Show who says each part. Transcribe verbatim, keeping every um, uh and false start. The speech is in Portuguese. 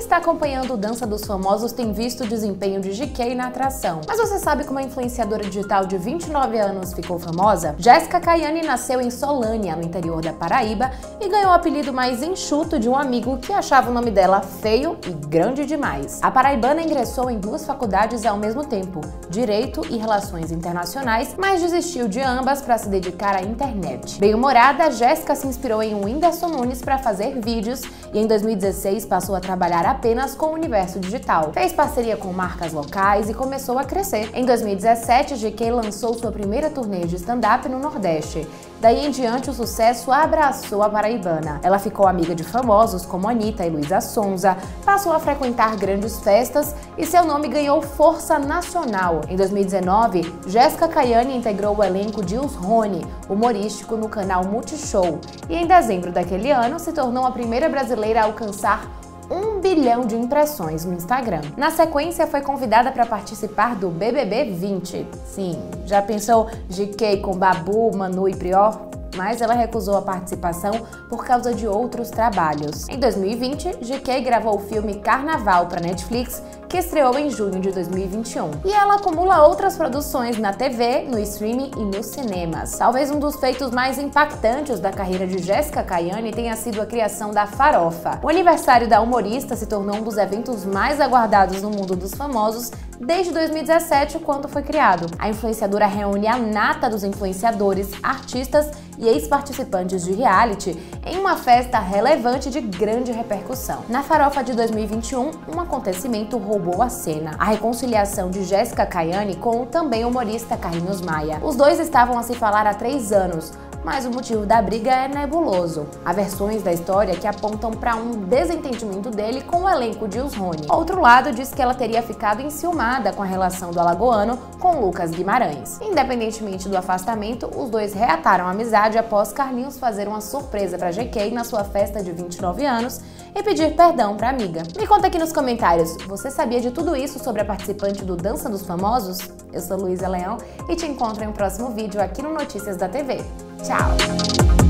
Speaker 1: está acompanhando o Dança dos Famosos tem visto o desempenho de G K na atração. Mas você sabe como a influenciadora digital de vinte e nove anos ficou famosa? Jéssica Kayane nasceu em Solânia, no interior da Paraíba, e ganhou o apelido mais enxuto de um amigo que achava o nome dela feio e grande demais. A paraibana ingressou em duas faculdades ao mesmo tempo, Direito e Relações Internacionais, mas desistiu de ambas para se dedicar à internet. Bem-humorada, Jéssica se inspirou em Whindersson Nunes para fazer vídeos e em dois mil e dezesseis passou a trabalhar apenas com o universo digital. Fez parceria com marcas locais e começou a crescer. Em dois mil e dezessete, G K lançou sua primeira turnê de stand-up no Nordeste. Daí em diante, o sucesso abraçou a paraibana. Ela ficou amiga de famosos como Anitta e Luísa Sonza, passou a frequentar grandes festas e seu nome ganhou força nacional. Em dois mil e dezenove, Jéssica Kayane integrou o elenco de Os Rony, humorístico no canal Multishow, e em dezembro daquele ano se tornou a primeira brasileira a alcançar um bilhão de impressões no Instagram. Na sequência, foi convidada para participar do B B B vinte. Sim, já pensou G K com Babu, Manu e Prior? Mas ela recusou a participação por causa de outros trabalhos. Em dois mil e vinte, G K gravou o filme Carnaval para Netflix, que estreou em junho de dois mil e vinte e um. E ela acumula outras produções na T V, no streaming e nos cinemas. Talvez um dos feitos mais impactantes da carreira de Jéssica Kayane tenha sido a criação da Farofa. O aniversário da humorista se tornou um dos eventos mais aguardados no mundo dos famosos desde dois mil e dezessete, quando foi criado. A influenciadora reúne a nata dos influenciadores, artistas e ex-participantes de reality em uma festa relevante de grande repercussão. Na Farofa de dois mil e vinte e um, um acontecimento roubou a cena: a reconciliação de Jéssica Kayane com o também humorista Carlinhos Maia. Os dois estavam a se falar há três anos, mas o motivo da briga é nebuloso. Há versões da história que apontam para um desentendimento dele com o elenco de Os Rony. Outro lado diz que ela teria ficado enciumada com a relação do alagoano com Lucas Guimarães. Independentemente do afastamento, os dois reataram a amizade após Carlinhos fazer uma surpresa para G K na sua festa de vinte e nove anos e pedir perdão para a amiga. Me conta aqui nos comentários, você sabia de tudo isso sobre a participante do Dança dos Famosos? Eu sou Luísa Leão e te encontro em um próximo vídeo aqui no Notícias da T V. Tchau!